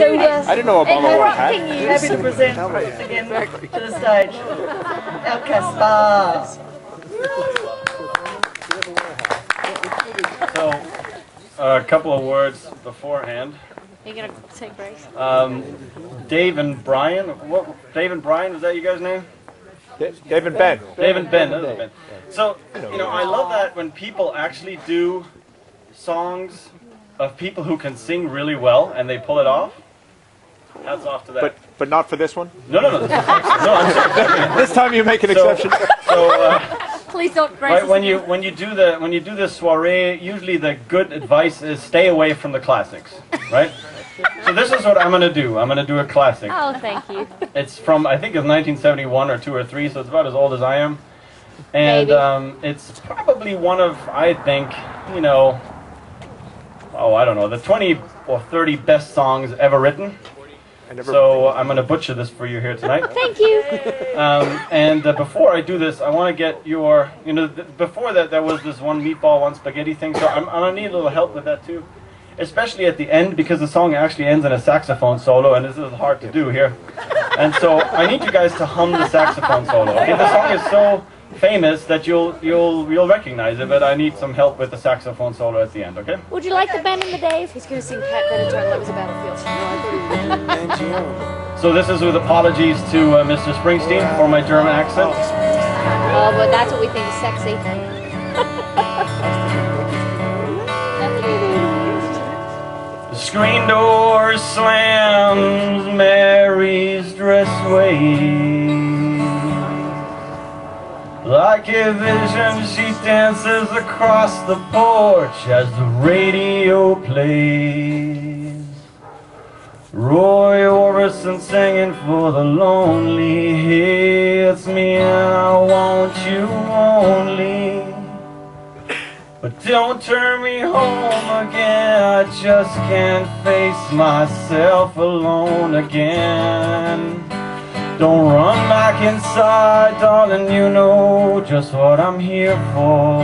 I didn't know Obama wore a hat. Happy to present once again to the stage El Caspar. So, a couple of words beforehand. You're gonna take breaks. Dave and Brian. Dave and Brian, is that you guys' name? Dave and Ben. Dave and Ben. That was Ben. So, you know, I love that when people actually do songs of people who can sing really well and they pull it off. Hats off to that. But not for this one? No. No, I'm sorry. This time you make an exception. Please don't break. Right, when you do the soiree, usually the good advice is stay away from the classics, right? So this is what I'm gonna do. I'm gonna do a classic. Oh, thank you. It's from, I think it's 1971 or 2 or 3, so it's about as old as I am. And it's probably one of, I think, you know, I don't know, the 20 or 30 best songs ever written. So I'm going to butcher this for you here tonight. Thank you. Before I do this, I want to get your, you know, before that there was this one meatball, one spaghetti thing, so I'm going to need a little help with that too. Especially at the end, because the song actually ends in a saxophone solo, and this is hard to do here. And so I need you guys to hum the saxophone solo. Okay, the song is so famous that you'll recognize it, but I need some help with the saxophone solo at the end, okay? Would you like the Ben and the Dave? He's going to sing Pat Benatar and Love is a Battlefield. So this is with apologies to Mr. Springsteen for my German accent. Oh, but that's what we think is sexy. The screen door slams, Mary's dress waves. Like a vision, she dances across the porch as the radio plays. Roy Orbison singing for the lonely. Hey, it's me and I want you only. But don't turn me home again, I just can't face myself alone again. Don't run back inside, darling, you know just what I'm here for.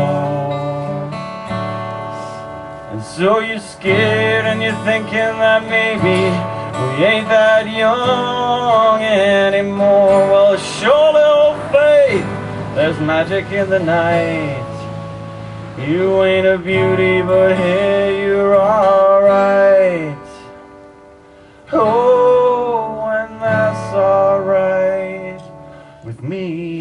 And so you're scared and you're thinking that maybe we ain't that young anymore. Well, surely, old faith, there's magic in the night. You ain't a beauty, but hey, you're alright. Oh, and that's alright with me.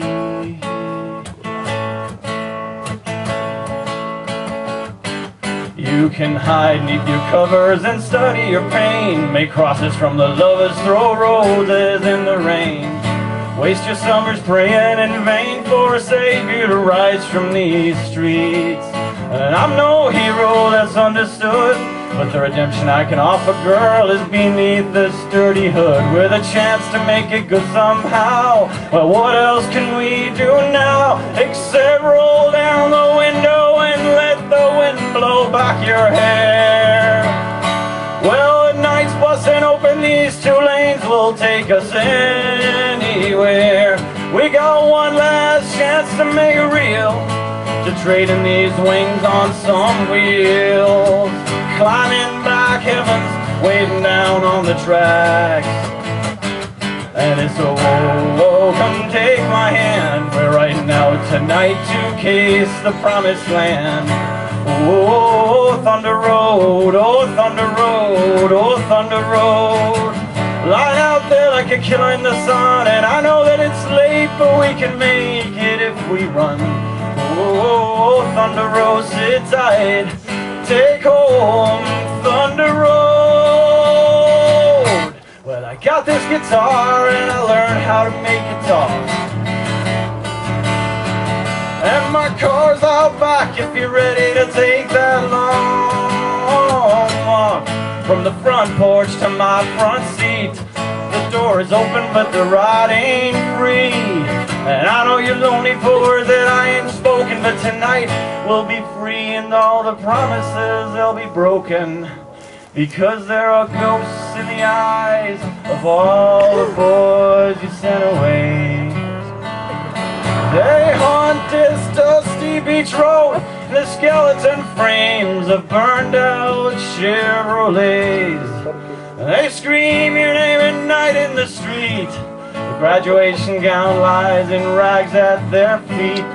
You can hide neath your covers and study your pain. Make crosses from the lovers, throw roses in the rain. Waste your summers praying in vain for a savior to rise from these streets. And I'm no hero that's understood, but the redemption I can offer, girl, is beneath the sturdy hood, with a chance to make it good somehow. Well, what else can we do now except roll down the window and let the wind blow back your hair? Well, at night's busting open these 2 lanes will take us anywhere. We got one last chance to make it real, to trade in these wings on some wheels. Climbing back heavens, waiting down on the tracks. And it's a whoa, come take my hand. We're riding out tonight to kiss the promised land. Oh, Thunder Road, oh, Thunder Road, oh, Thunder Road. Lying out there like a killer in the sun, and I know that it's late, but we can make it if we run. Oh, Thunder Road, sit tight, take home Thunder Road. Well, I got this guitar and I learned how to make it talk. And my car's out back if you're ready to take that long walk. From the front porch to my front seat, the door is open but the ride ain't free. And I know you're lonely for words that I ain't spoken, but tonight we'll be free and all the promises they'll be broken, because there are ghosts in the eyes of all the boys you sent away. They haunt this dusty beach road, the skeleton frames of burned out Chevrolets. They scream your name at night in the street. The graduation gown lies in rags at their feet.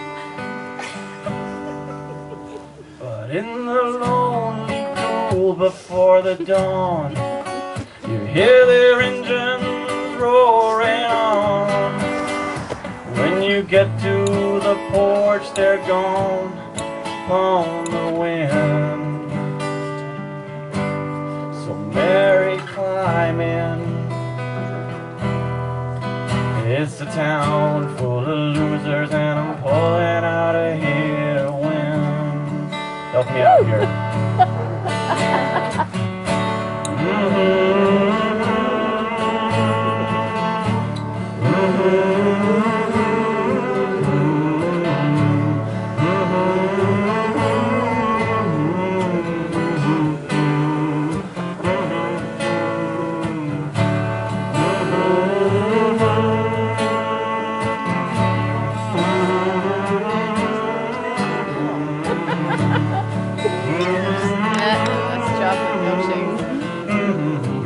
But in the lonely cool before the dawn, you hear their engines roaring on. When you get to the porch, they're gone on the wind. So Mary, climb in. It's a town full of losers, and I'm pulling out of here. When help me out here. Nice job of coaching.